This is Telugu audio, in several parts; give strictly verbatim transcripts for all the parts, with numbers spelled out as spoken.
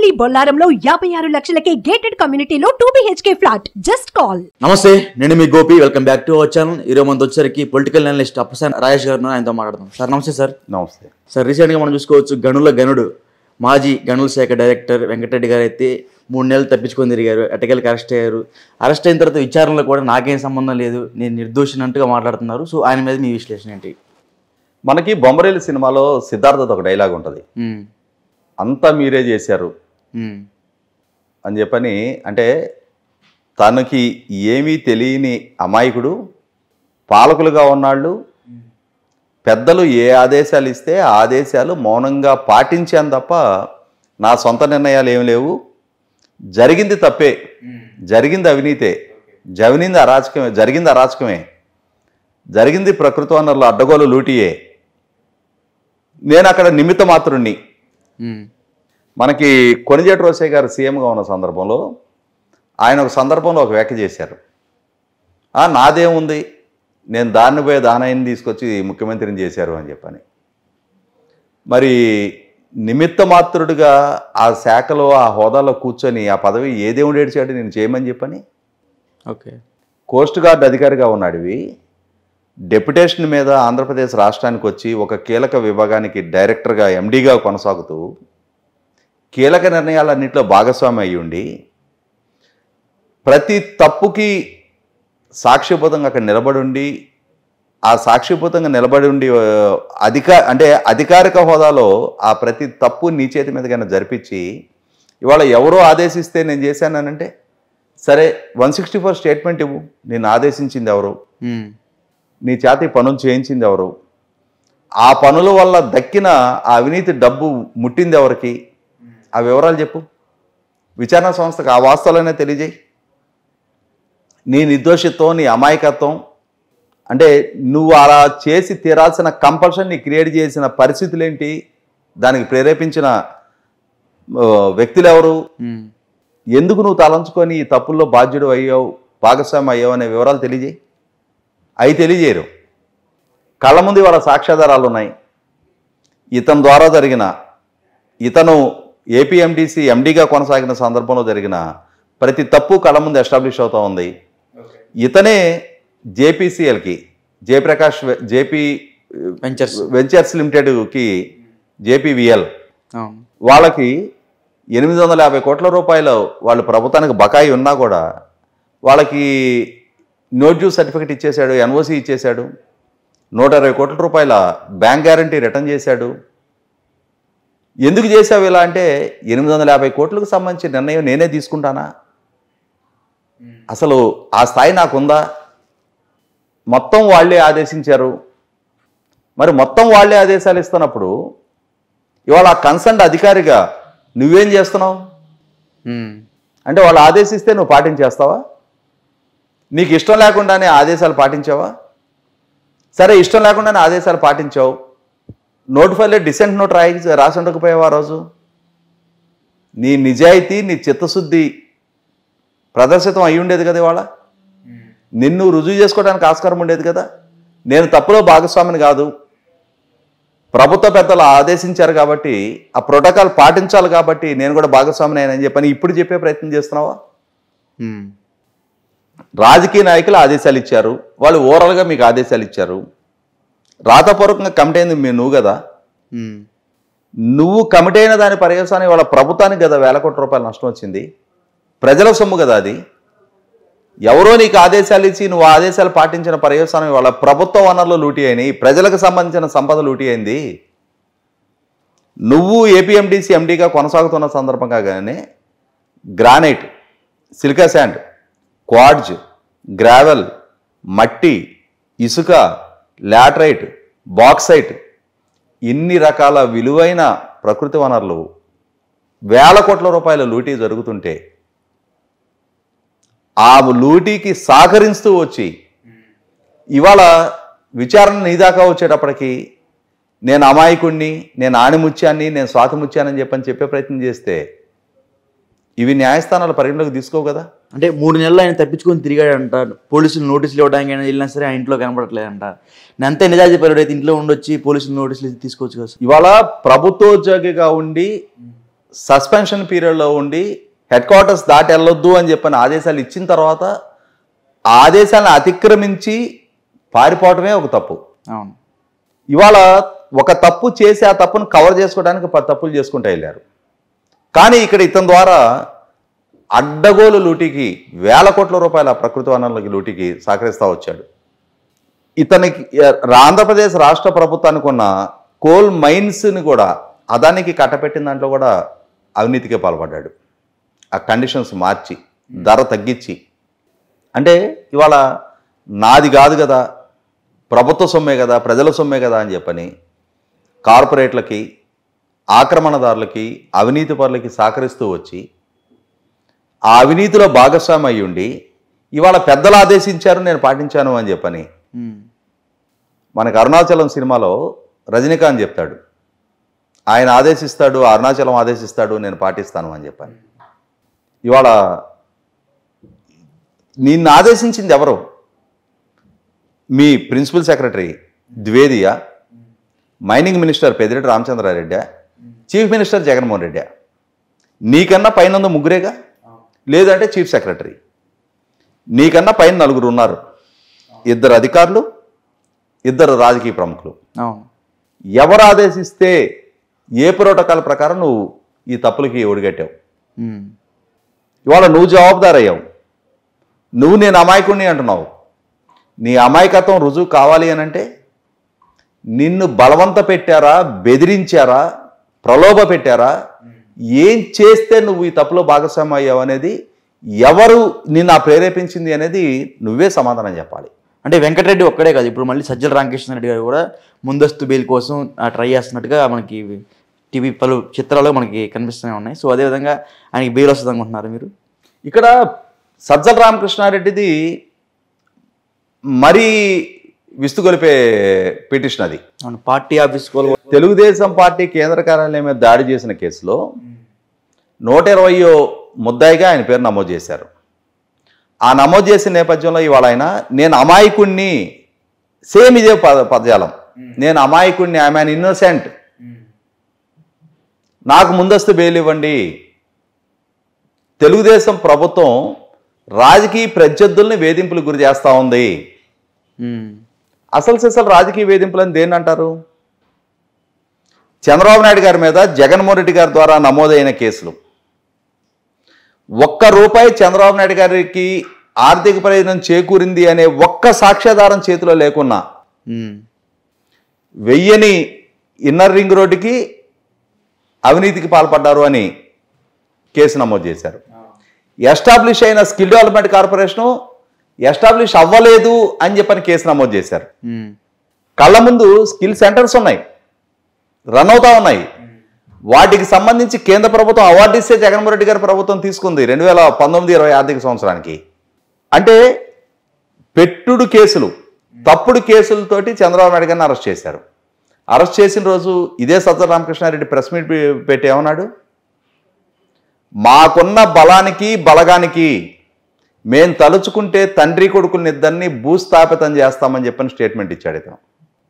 మీ బొల్లారంలో యాభై ఆరు లక్షలకే గేటెడ్ కమ్యూనిటీలో two BHK flat. Just call. నమస్తే, నేను మీ Gopi. Welcome back to our channel. ఈరోజు మనతో వచ్చేసరికి పొలిటికల్ అనలిస్ట్ అప్పసాని రాజేష్ గారు, ఆయనతో మాట్లాడదాం. సార్ నమస్తే. సార్ నమస్తే సార్. రీసెంట్గా మనం చూసుకోవచ్చు, గనుల గనుడు మాజీ గనుల శాఖ డైరెక్టర్ వెంకటరెడ్డి గారు అయితే మూడు నెలలు తప్పించుకొని తిరిగారు. ఎటకెళ్ళకి అరెస్ట్ అయ్యారు. అరెస్ట్ అయిన తర్వాత విచారణలో కూడా నాకేం సంబంధం లేదు, నేను నిర్దోషినట్టుగా మాట్లాడుతున్నారు. సో ఆయన మీద మీ విశ్లేషణ ఏంటి? మనకి బొమ్మరేలు సినిమాలో సిద్ధార్థతో ఒక డైలాగ్ ఉంటుంది, అంతా మీరే చేశారు అని చెప్పని. అంటే తనకి ఏమీ తెలియని అమాయకుడు, పాలకులుగా ఉన్నాళ్ళు పెద్దలు ఏ ఆదేశాలు ఇస్తే ఆ ఆదేశాలు మౌనంగా పాటించాను తప్ప నా సొంత నిర్ణయాలు ఏమి లేవు. జరిగింది తప్పే, జరిగింది అవినీతే, జరిగింది అరాచకమే జరిగింది అరాచకమే జరిగింది ప్రకృతి వనరుల అడ్డగోలు లూటియే. నేను అక్కడ నిమిత్త మాత్రుణ్ణి. మనకి కొణిజేటి రోసయ్య గారు సీఎంగా ఉన్న సందర్భంలో ఆయన ఒక సందర్భంలో ఒక వ్యాఖ్య చేశారు, నాదేముంది, నేను దాన్ని పోయి దానాయన్ని తీసుకొచ్చి ముఖ్యమంత్రిని చేశారు అని చెప్పని. మరి నిమిత్త మాత్రుడిగా ఆ శాఖలో ఆ హోదాలో కూర్చొని ఆ పదవి ఏ దేవుడు ఏడ్చాడు నేను చేయమని చెప్పని. ఓకే, కోస్ట్ గార్డ్ అధికారిగా ఉన్నాడివి, డెప్యుటేషన్ మీద ఆంధ్రప్రదేశ్ రాష్ట్రానికి వచ్చి ఒక కీలక విభాగానికి డైరెక్టర్గా ఎండీగా కొనసాగుతూ కీలక నిర్ణయాలన్నింటిలో భాగస్వామి అయ్యి ఉండి ప్రతి తప్పుకి సాక్షిభూతంగా అక్కడ నిలబడి ఉండి ఆ సాక్షిభూతంగా నిలబడి ఉండి అధిక అంటే అధికారిక హోదాలో ఆ ప్రతి తప్పు నీ చేతి మీద కన్నా జరిపించి ఇవాళ ఎవరో ఆదేశిస్తే నేను చేశానంటే సరే, వన్ సిక్స్టీ ఫోర్ స్టేట్మెంట్ ఇవ్వు, నేను ఆదేశించింది ఎవరు, నీ చేత ఈ పనులు చేయించింది ఎవరు, ఆ పనుల వల్ల దక్కిన ఆ అవినీతి డబ్బు ముట్టింది ఎవరికి, ఆ వివరాలు చెప్పు. విచారణ సంస్థకు ఆ వాస్తవాలనే తెలియజేయి. నీ నిర్దోషిత్వం, నీ అమాయకత్వం, అంటే నువ్వు అలా చేసి తీరాల్సిన కంపల్షన్ నీ క్రియేట్ చేసిన పరిస్థితులు ఏంటి, దానికి ప్రేరేపించిన వ్యక్తులు ఎవరు, ఎందుకు నువ్వు తలంచుకొని ఈ తప్పుల్లో బాధ్యుడు అయ్యావు, భాగస్వామి అయ్యావు అనే వివరాలు తెలియజేయి. అవి తెలియజేయరు. కళ్ళ ముందు వాళ్ళ సాక్ష్యాధారాలు ఉన్నాయి. ఇతని ద్వారా జరిగిన, ఇతను ఏపీఎండిసి ఎండీగా కొనసాగిన సందర్భంలో జరిగిన ప్రతి తప్పు కళ్ళ ముందు ఎస్టాబ్లిష్ అవుతూ ఉంది. ఇతనే జేపీసీఎల్కి, జయప్రకాష్ జేపీ వెంచర్స్ వెంచర్స్ లిమిటెడ్కి, జేపీవిఎల్ వాళ్ళకి ఎనిమిది వందల యాభై కోట్ల రూపాయలు వాళ్ళు ప్రభుత్వానికి బకాయి ఉన్నా కూడా వాళ్ళకి నో డ్యూ సర్టిఫికెట్ ఇచ్చేశాడు, ఎన్ఓసి ఇచ్చేశాడు, నూట ఇరవై కోట్ల రూపాయల బ్యాంక్ గ్యారంటీ రిటర్న్ చేశాడు. ఎందుకు చేసావు ఇలా అంటే, ఎనిమిది వందల యాభై కోట్లకు సంబంధించిన నిర్ణయం నేనే తీసుకుంటానా, అసలు ఆ స్థాయి నాకుందా, మొత్తం వాళ్ళే ఆదేశించారు. మరి మొత్తం వాళ్ళే ఆదేశాలు ఇస్తున్నప్పుడు ఇవాళ ఆ కన్సర్న్ అధికారిగా నువ్వేం చేస్తున్నావు అంటే, వాళ్ళు ఆదేశిస్తే నువ్వు పాటించేస్తావా? నీకు ఇష్టం లేకుండానే ఆదేశాలు పాటించావా? సరే, ఇష్టం లేకుండానే ఆదేశాలు పాటించావు, నోటిఫైలో డిసెంట్ నోట్ రాయి రాసి ఉండకపోయావు ఆ రోజు. నీ నిజాయితీ, నీ చిత్తశుద్ధి ప్రదర్శితం అయి ఉండేది కదా. ఇవాళ నిన్ను రుజువు చేసుకోవడానికి ఆస్కారం ఉండేది కదా. నేను తప్పులో భాగస్వామిని కాదు, ప్రభుత్వ పెద్దలు ఆదేశించారు కాబట్టి ఆ ప్రోటోకాల్ పాటించాలి కాబట్టి నేను కూడా భాగస్వామిని అయినని చెప్పని ఇప్పుడు చెప్పే ప్రయత్నం చేస్తున్నావా? రాజకీయ నాయకులు ఆదేశాలు ఇచ్చారు, వాళ్ళు ఓవరాల్గా మీకు ఆదేశాలు ఇచ్చారు, రాతపూర్వకంగా కమిటీ అయింది మీ నువ్వు కదా. నువ్వు కమిటీ అయిన దాని పర్యవసానం వాళ్ళ ప్రభుత్వానికి కదా వేల కోట్ల రూపాయలు నష్టం వచ్చింది, ప్రజల సొమ్ము కదా అది. ఎవరో నీకు ఆదేశాలు ఇచ్చి నువ్వు ఆదేశాలు పాటించిన పర్యవసానం వాళ్ళ ప్రభుత్వ వనరులు లూటీ అయినాయి, ప్రజలకు సంబంధించిన సంపద లూటీ అయింది. నువ్వు ఏపీఎండిసి ఎండీగా కొనసాగుతున్న సందర్భంగా కానీ granite, silica sand, quartz, gravel, మట్టి, ఇసుక, లాటరైట్, బాక్సైట్, ఇన్ని రకాల విలువైన ప్రకృతి వనరులు వేల కోట్ల రూపాయల లూటీ జరుగుతుంటే ఆ లూటీకి సహకరిస్తూ వచ్చి ఇవాళ విచారణ నీదాకా వచ్చేటప్పటికి నేను అమాయకుడిని, నేను ఆణిముత్యాన్ని, నేను స్వాతిముత్యాన్ని చెప్పని చెప్పే ప్రయత్నం చేస్తే ఇవి న్యాయస్థానాల పరిగణలోకి తీసుకోవు కదా. అంటే మూడు నెలలు ఆయన తప్పించుకొని తిరిగాడంట, పోలీసులు నోటీసులు ఇవ్వడానికి అయినా వెళ్ళినా సరే ఆయన ఇంట్లో కనపడట్లేదంట. నేను అంతే నిజాయితీ పరుడు అయితే ఇంట్లో ఉండొచ్చి పోలీసులు నోటీసులు తీసుకోవచ్చు కదా. ఇవాళ ప్రభుత్వోద్యోగిగా ఉండి సస్పెన్షన్ పీరియడ్లో ఉండి హెడ్ క్వార్టర్స్ దాటి వెళ్ళొద్దు అని చెప్పని ఆదేశాలు ఇచ్చిన తర్వాత ఆ ఆదేశాలను అతిక్రమించి పారిపోవటమే ఒక తప్పు. అవును. ఇవాళ ఒక తప్పు చేసి ఆ తప్పును కవర్ చేసుకోవడానికి పది తప్పులు చేసుకుంటూ వెళ్ళారు. కానీ ఇక్కడ ఇతని ద్వారా అడ్డగోలు లూటీకి వేల కోట్ల రూపాయల ప్రకృతి వనరులకి లూటీకి సహకరిస్తూ వచ్చాడు. ఇతనికి ఆంధ్రప్రదేశ్ రాష్ట్ర ప్రభుత్వానికి ఉన్న కోల్ మైన్స్ని కూడా అదానికి కట్టపెట్టిన దాంట్లో కూడా అవినీతికే పాల్పడ్డాడు. ఆ కండిషన్స్ మార్చి ధర తగ్గించి, అంటే ఇవాళ నాది కాదు కదా, ప్రభుత్వ సొమ్మే కదా, ప్రజల సొమ్మే కదా అని చెప్పని కార్పొరేట్లకి, ఆక్రమణదారులకి, అవినీతి పరులకి సహకరిస్తూ వచ్చి ఆ అవినీతిలో భాగస్వామి అయ్యి ఉండి ఇవాళ పెద్దలు ఆదేశించారు నేను పాటించాను అని చెప్పని మనకు అరుణాచలం సినిమాలో రజనీకాంత్ చెప్తాడు, ఆయన ఆదేశిస్తాడు, అరుణాచలం ఆదేశిస్తాడు, నేను పాటిస్తాను అని చెప్పని. ఇవాళ నిన్ను ఆదేశించింది ఎవరు? మీ ప్రిన్సిపల్ సెక్రటరీ ద్వివేదియా, mining minister Peddireddi Ramachandra Reddy, chief minister Jaganmohan Reddy. నీకన్నా పైన ముగ్గురేగా, లేదంటే చీఫ్ సెక్రటరీ. నీకన్నా పైన నలుగురు ఉన్నారు, ఇద్దరు అధికారులు, ఇద్దరు రాజకీయ ప్రముఖులు. ఎవరు ఆదేశిస్తే ఏ ప్రోటోకాల్ ప్రకారం నువ్వు ఈ తప్పులకి ఒడిగట్టావు? ఇవాళ నువ్వు జవాబుదారయ్యావు. నువ్వు నేను అమాయకుడిని అంటున్నావు. నీ అమాయకత్వం రుజువు కావాలి అని అంటే నిన్ను బలవంత పెట్టారా, బెదిరించారా, ప్రలోభ పెట్టారా, ఏం చేస్తే నువ్వు ఈ తప్పులో భాగస్వామి అయ్యావు అనేది, ఎవరు నిన్ను ప్రేరేపించింది అనేది నువ్వే సమాధానం చెప్పాలి. అంటే వెంకటరెడ్డి ఒక్కడే కాదు, ఇప్పుడు మళ్ళీ సజ్జల రామకృష్ణారెడ్డి గారు కూడా ముందస్తు బెయిల్ కోసం ట్రై చేస్తున్నట్టుగా మనకి టీవీ పలు చిత్రాలు మనకి కనిపిస్తూనే ఉన్నాయి. సో అదేవిధంగా ఆయనకి బెయిల్ వస్తుంది అనుకుంటున్నారు మీరు? ఇక్కడ సజ్జల రామకృష్ణారెడ్డిది మరీ విస్తుగొలిపే పిటిషన్ అది. పార్టీ ఆఫీస్ తెలుగుదేశం పార్టీ కేంద్ర కార్యాలయం మీద దాడి చేసిన కేసులో నూట ఇరవయో ముద్దాయిగా ఆయన పేరు నమోదు చేశారు. ఆ నమోదు చేసిన నేపథ్యంలో ఇవాళ ఆయన నేను అమాయకుణ్ణి, సేమ్ ఇదే పద పదజాలం నేను అమాయకుణ్ణి, ఐఎమ్ యాన్ ఇన్నోసెంట్, నాకు ముందస్తు బెయిల్ ఇవ్వండి. తెలుగుదేశం ప్రభుత్వం రాజకీయ ప్రత్యర్థుల్ని వేధింపులకు గురి చేస్తూ ఉంది. అసలు సిసలు రాజకీయ వేధింపులని దేన్ని అంటారు? చంద్రబాబు నాయుడు గారి మీద జగన్మోహన్ రెడ్డి గారి ద్వారా నమోదైన కేసులు, ఒక్క రూపాయి చంద్రబాబు నాయుడు గారికి ఆర్థిక ప్రయోజనం చేకూరింది అనే ఒక్క సాక్ష్యాధారం చేతిలో లేకున్నా వెయ్యని ఇన్నర్ రింగ్ రోడ్డుకి అవినీతికి పాల్పడ్డారు అని కేసు నమోదు చేశారు. ఎస్టాబ్లిష్ అయిన స్కిల్ డెవలప్మెంట్ కార్పొరేషను ఎస్టాబ్లిష్ అవ్వలేదు అని చెప్పని కేసు నమోదు చేశారు. కళ్ళ ముందు స్కిల్ సెంటర్స్ ఉన్నాయి, రన్ అవుతా ఉన్నాయి. వాటికి సంబంధించి కేంద్ర ప్రభుత్వం అవార్డు ఇస్తే జగన్మోహన్ రెడ్డి గారి ప్రభుత్వం తీసుకుంది రెండు వేల పంతొమ్మిది ఇరవై ఆర్థిక సంవత్సరానికి. అంటే పెట్టుడు కేసులు, తప్పుడు కేసులతోటి చంద్రబాబు నాయుడు గారిని అరెస్ట్ చేశారు. అరెస్ట్ చేసిన రోజు ఇదే సజ్జల రామకృష్ణారెడ్డి ప్రెస్ మీట్ పెట్టి ఏమన్నాడు? మాకున్న బలానికి బలగానికి మేం తలుచుకుంటే తండ్రి కొడుకుల్ని ఇద్దరిని భూస్థాపితం చేస్తామని చెప్పని స్టేట్మెంట్ ఇచ్చాడు ఇతను.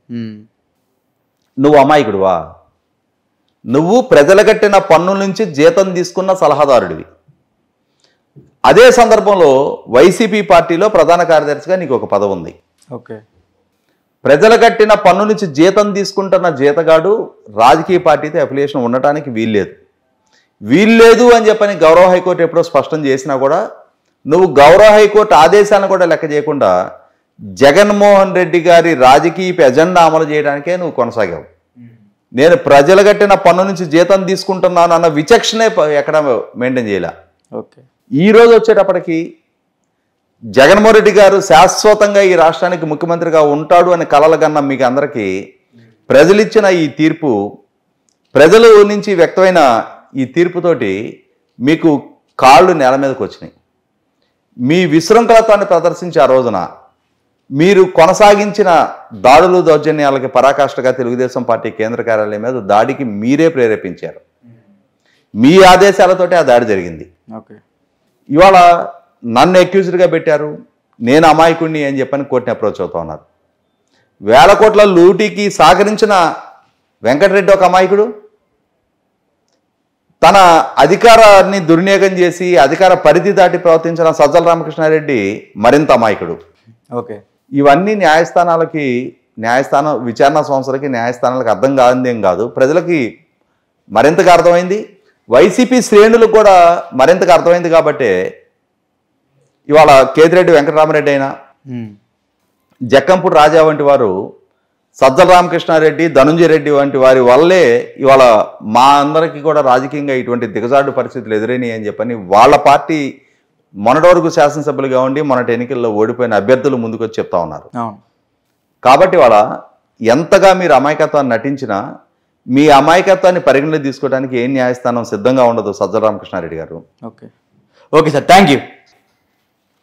నువ్వు అమాయకుడువా? నువ్వు ప్రజలు కట్టిన పన్నుల నుంచి జీతం తీసుకున్న సలహాదారుడివి. అదే సందర్భంలో వైసీపీ పార్టీలో ప్రధాన కార్యదర్శిగా నీకు ఒక పదవి ఉంది. ఓకే. ప్రజలు కట్టిన పన్ను నుంచి జీతం తీసుకుంటున్న జీతగాడు రాజకీయ పార్టీతో అఫిలియేషన్ ఉండటానికి వీల్లేదు. వీల్లేదు అని చెప్పని గౌరవ హైకోర్టు ఎప్పుడో స్పష్టం చేసినా కూడా నువ్వు గౌరవ హైకోర్టు ఆదేశాలను కూడా లెక్క చేయకుండా జగన్మోహన్ రెడ్డి గారి రాజకీయ ఎజెండా అమలు చేయడానికే నువ్వు కొనసాగావు. నేను ప్రజలు కట్టిన పన్ను నుంచి జీతం తీసుకుంటున్నాను అన్న విచక్షణే ఎక్కడ మెయింటైన్ చేయలే. ఓకే. ఈ రోజు వచ్చేటప్పటికి జగన్మోహన్ రెడ్డి గారు శాశ్వతంగా ఈ రాష్ట్రానికి ముఖ్యమంత్రిగా ఉంటాడు అని కలలుగన్న మీకు అందరికీ ప్రజలిచ్చిన ఈ తీర్పు, ప్రజల నుంచి వ్యక్తమైన ఈ తీర్పుతోటి మీకు కాళ్ళు నేల మీదకి వచ్చినాయి. మీ విశృంఖలతాన్ని ప్రదర్శించి ఆ రోజున మీరు కొనసాగించిన దాడులు దౌర్జన్యాలకి పరాకాష్ఠగా తెలుగుదేశం పార్టీ కేంద్ర కార్యాలయం మీద దాడికి మీరే ప్రేరేపించారు. మీ ఆదేశాలతోటి ఆ దాడి జరిగింది. ఓకే. ఇవాళ నన్ను అక్యూజ్డ్గా పెట్టారు, నేను అమాయకుడిని అని చెప్పని కోర్టుని అప్రోచ్ అవుతా ఉన్నారు. వేల కోట్ల లూటీకి సహకరించిన వెంకటరెడ్డి ఒక అమాయకుడు, తన అధికారాన్ని దుర్వినియోగం చేసి అధికార పరిధి దాటి ప్రవర్తించిన సజ్జల రామకృష్ణారెడ్డి మరింత అమాయకుడు. ఓకే, ఇవన్నీ న్యాయస్థానాలకి న్యాయస్థానం విచారణ సంస్థలకి న్యాయస్థానాలకు అర్థం కానిదేం కాదు, ప్రజలకి మరింతగా అర్థమైంది, వైసీపీ శ్రేణులకు కూడా మరింతగా అర్థమైంది. కాబట్టి ఇవాళ కేతిరెడ్డి వెంకటరామరెడ్డి అయినా జక్కంపూడి రాజా వంటి వారు సజ్జల రామకృష్ణారెడ్డి ధనుంజయ రెడ్డి వంటి వారి వల్లే ఇవాళ మా అందరికీ కూడా రాజకీయంగా ఇటువంటి దిగజాడు పరిస్థితులు ఎదురైనాయి అని చెప్పని వాళ్ళ పార్టీ మొన్నటి వరకు శాసనసభ్యులుగా ఉండి మొన్నటి ఎన్నికల్లో ఓడిపోయిన అభ్యర్థులు ముందుకొచ్చి చెప్తా ఉన్నారు. కాబట్టి వాళ్ళ ఎంతగా మీరు అమాయకత్వాన్ని నటించినా మీ అమాయకత్వాన్ని పరిగణలో తీసుకోవడానికి ఏ న్యాయస్థానం సిద్ధంగా ఉండదు సజ్జల రామకృష్ణారెడ్డి గారు. Okay okay sir, thank you.